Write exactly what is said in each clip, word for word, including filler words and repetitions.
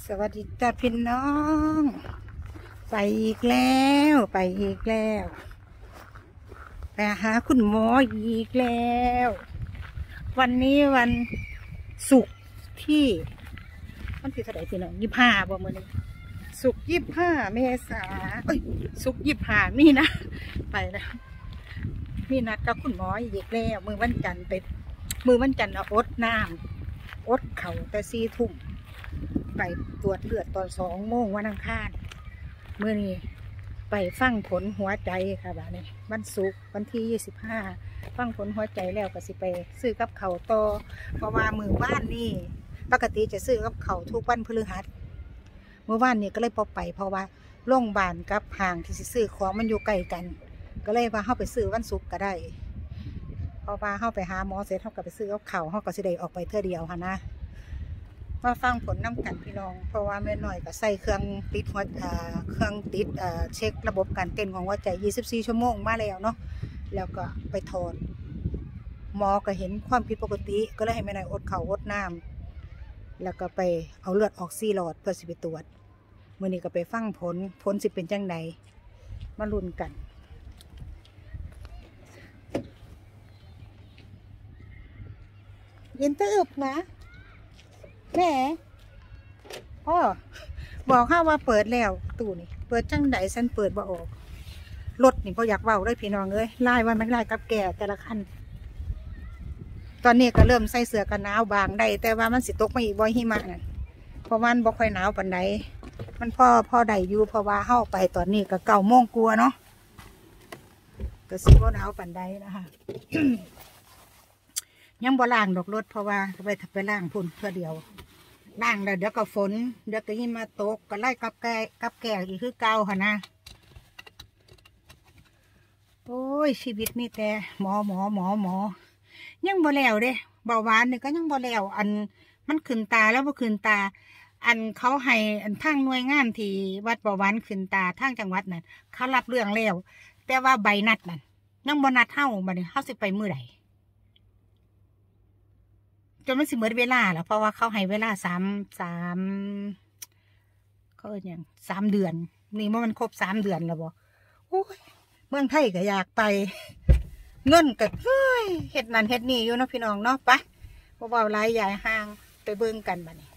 สวัสดีจ้าพี่น้องไปอีกแล้วไปอีกแล้วไปหาคุณหมออีกแล้ววันนี้วันศุกร์ที่วันที่เท่าไหร่พี่น้องยี่ห้าบ่มื้อนี้ศุกร์ยี่ห้าเมษาเอ้ยศุกร์ยี่ห้านี่นะไปแล้วมีนัดกับคุณหมออีกแล้วมือวันจันทร์ไปมือวันจันทร์เอาอดน้ำอดเข่าแต่สี่ทุ่มไปตรวจเลือดตอนสองโมงวันอังคารเมื่อนี้ไปฟังผลหัวใจค่ะบ้านี้วันศุกร์วันที่ยี่สิบห้าฟังผลหัวใจแล้วก็สิไปซื้อกับเขาต่อเพราะว่ามือว่านนี่ปกติจะซื้อกับเขาทุกวันพฤหัสเมื่อวานนี้ก็เลยพอไปเพราะว่าโรงพยาบาลกับห้างที่ซื้อของมันอยู่ใกล้กันก็เลยว่าเข้าไปซื้อวันศุกร์ก็ได้เพราะว่าเข้าไปหาหมอเสร็จเข้าก็ไปซื้อกับเขาเข้าก็สิได้ออกไปเท่าเดียวค่ะนะมาฟังผลน้ำกันพี่น้องเพราะว่าแม่หน่อยก็ใส่เครื่องติดหัวเครื่องติดเช็คระบบการเต้นของหัวใจยี่สิบสี่ชั่วโมงมาแล้วเนาะแล้วก็ไปถอดหมอก็เห็นความผิดปกติก็เลยให้แม่หน่อยอดเข่าอดน้ำแล้วก็ไปเอาเลือดออกซี่หลอดเพื่อสิไปตรวจมื่อนี้ก็ไปฟังผลผลสิเป็นจังไดมาลุ้นกันเย็นตื้อนะแม่พ่อบอกข้าว่าเปิดแล้วตู้นี่เปิดจังไดฉันเปิดบ่ออกรถนี่พ่ออยากเว้าด้วยพี่น้องเอ้ยไล่ว่ามันไล่กับแก่แต่ละคันตอนนี้ก็เริ่มใส่เสื้อกันหนาวบางได้แต่ว่ามันสิตกมาอีกบ่อยหิมะนั่นเพราะมันบ่ค่อยหนาวปานใดมันพ่อพ่อได้อยู่เพราะว่าเข้าไปตอนนี้ก็เก่าโมงกลัวเนาะก็สิบ่หนาวปานใดนะคะ ยังบ่ล้างดอกรถเพราะว่าไปไปล้างพุ่นเพื่อเดียวล้างแล้วเดี๋ยวก็ฝนเดี๋ยวก็ยิ่งมาตกก็ไล่กับแก่กับแก่อีกคือเก่าค่ะนะโอ้ยชีวิตนี่แต่หมอหมอหมอหมอยังบ่แล้วเด้เบาหวานนี่ก็ยังบ่แล้วอันมันขึ้นตาแล้วบ่ขึ้นตาอันเขาให้อันทางหน่วยงานที่วัดเบาหวานขึ้นตาทางจังหวัดนั่นเขารับเรื่องแล้วแต่ว่าใบนัดนั่นยังบ่นัดเฮาบัดนี้เฮาสิไปมื้อใดจนมันสิเหมือนเวลาแล้วเพราะว่าเขาให้เวลาสามสามเขาเอ่ยอย่างสามเดือนนี่มันครบสามเดือนแล้วบ่โอ้ยเมืองไทยก็อยากไปเงินก็เฮ้ยเฮ็ดนั่นเฮ็ดนี่อยู่นะพี่น้องเนาะไปเพราะว่าหลายใหญ่ห้างไปเบิ่งกันบัดนี้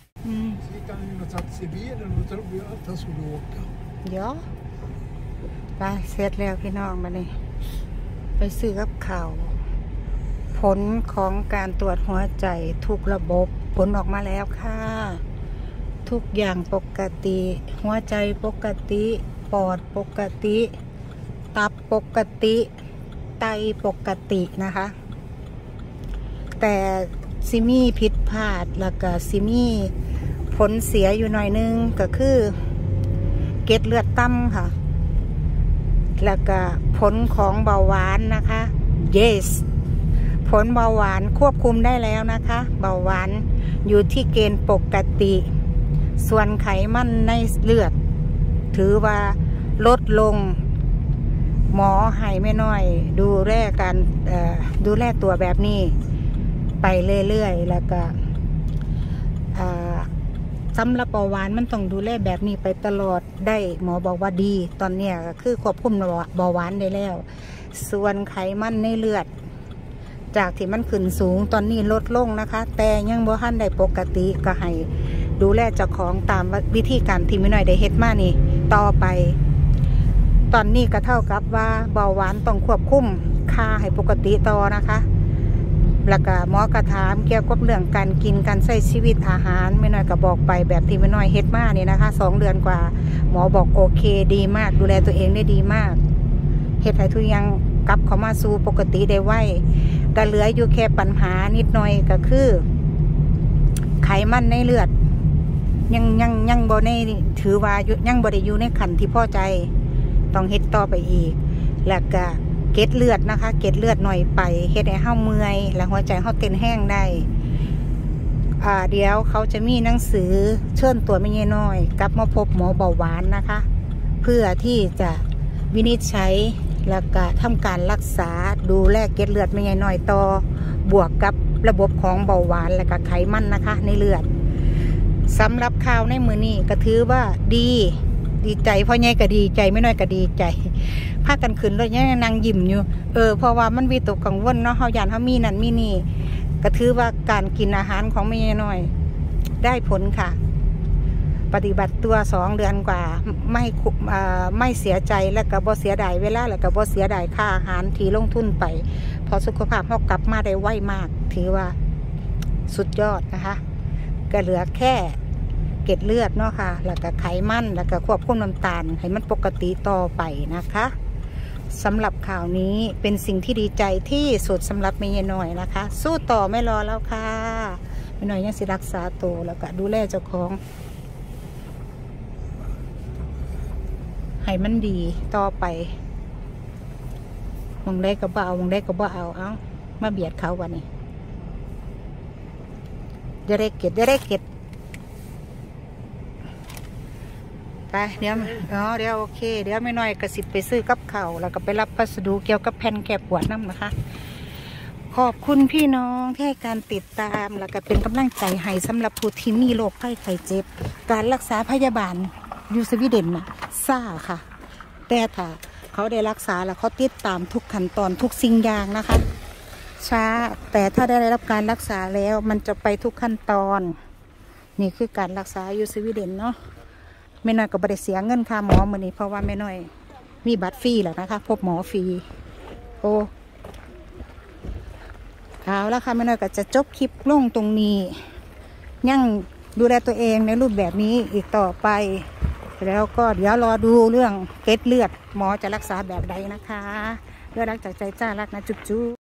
เดี๋ยวไปเสร็จแล้วพี่น้องบัดนี้ไปซื้อกับข้าวผลของการตรวจหัวใจทุกระบบผลออกมาแล้วค่ะทุกอย่างปกติหัวใจปกติปอดปกติตับปกติไตปกตินะคะแต่ซิมี่ผิดพลาดแล้วก็ซิมี่ผลเสียอยู่หน่อยนึงก็คือเกล็ดเลือดต่ำค่ะแล้วก็ผลของเบาหวานนะคะ yesผลเบาหวานควบคุมได้แล้วนะคะเบาหวานอยู่ที่เกณฑ์ปกติส่วนไขมันในเลือดถือว่าลดลงหมอให้ไม่น้อยดูแลการดูแลตัวแบบนี้ไปเรื่อยๆแล้วก็สำหรับเบาหวานมันต้องดูแลแบบนี้ไปตลอดได้หมอบอกว่าดีตอนนี้ก็คือควบคุมเบาหวานได้แล้วส่วนไขมันในเลือดจากที่มันขึ้นสูงตอนนี้ลดลงนะคะแต่ยังบ่ทันได้ปกติก็ให้ดูแลเจ้าของตามวิธีการที่ไม่น้อยได้เฮ็ดมานี่ต่อไปตอนนี้ก็เท่ากับว่าเบาหวานต้องควบคุมค่าให้ปกติต่อนะคะแล้วก็หมอกระถามเกี่ยวกับเรื่องการกินการใช้ชีวิตอาหารไม่น้อยก็บอกไปแบบที่ไม่น้อยเฮ็ดมานี่นะคะสองเดือนกว่าหมอบอกโอเคดีมากดูแลตัวเองได้ดีมากเฮ็ดให้ทุกอย่างกลับเข้ามาสู่ปกติได้ไวก็เหลืออยู่แค่ปัญหานิดหน่อยก็คือไขมันในเลือดยังยังยังบ่ในถือว่ายังบ่ได้อยู่ในขั้นที่พอใจต้องเฮ็ดต่อไปอีกแล้วก็เกล็ดเลือดนะคะเกล็ดเลือดหน่อยไปเฮ็ดให้เฮาเมื่อยแล้วหัวใจเฮาเต้นแห้งได้อ่าเดี๋ยวเขาจะมีหนังสือเชิญตัวแม่น้อยกลับมาพบหมอเบาหวานนะคะเพื่อที่จะวินิจฉัยแล้วก็ทำการรักษาดูแลเกล็ดเลือดไม่ใหญ่น้อยต่อบวกกับระบบของเบาหวานและก็ไขมันนะคะในเลือดสำหรับข่าวในมือนี้ก็ถือว่าดีดีใจพ่อใหญ่ก็ดีใจไม่น้อยก็ดีใจพากันขึ้นรถยังนั่งยิ้มอยู่เออเพราะว่ามันวิตกกังวลเนาะเฮาย่านเฮามีนั่นมีนี่ก็ถือว่าการกินอาหารของแม่น้อยได้ผลค่ะปฏิบัติตัวสองเดือนกว่าไม่ไม่เสียใจและก็บ่เสียดายเวลาและก็บ่เสียดายค่าอาหารที่ลงทุนไปพอสุขภาพเรากลับมาได้ไวมากถือว่าสุดยอดนะคะก็เหลือแค่เกล็ดเลือดเนาะค่ะแล้วก็ไขมันแล้วก็ควบคุมน้ำตาลให้มันปกติต่อไปนะคะสำหรับข่าวนี้เป็นสิ่งที่ดีใจที่สุดสำหรับแม่ยายน้อยนะคะสู้ต่อไม่รอแล้วค่ะแม่น้อยยังสิรักษาตัวแล้วก็ดูแลเจ้าของให้มันดีต่อไปมองได้ก็บ่เอามองได้ก็บ่เอาเอ้ามาเบียดเขาวันนี้จะได้เก็บจะได้เก็บไปเดี๋ยวอ๋อเดี๋ยวโอเคเดี๋ยวไม่น้อยกระสิบไปซื้อกับเขาแล้วก็ไปรับพัสดุเกี่ยวกับแผ่นแก้ปวดน้ำนะคะขอบคุณพี่น้องที่ให้การติดตามแล้วก็เป็นกำลังใจให้สำหรับผู้ที่มีโรคไข้ไข้เจ็บการรักษาพยาบาลยูสวีเดนน่ะซ่าค่ะแต่ถ้าเขาได้รักษาแล้วเขาติดตามทุกขั้นตอนทุกสิ่งอย่างนะคะช้าแต่ถ้าได้รับการรักษาแล้วมันจะไปทุกขั้นตอนนี่คือการรักษายูสวีเดนเนาะไม่น้อยก็บริเสียเงินค่าหมอมือนี้เพราะว่าไม่น้อยมีบัตรฟรีแล้วนะคะพบหมอฟรีโอ้เอาแล้วค่ะไม่น้อยก็จะจบคลิปลงตรงนี้ยังดูแลตัวเองในรูปแบบนี้อีกต่อไปแล้วก็เดี๋ยวรอดูเรื่องเกล็ดเลือดหมอจะรักษาแบบใดนะคะด้วยรักจากใจจ้ารักนะจุ๊บ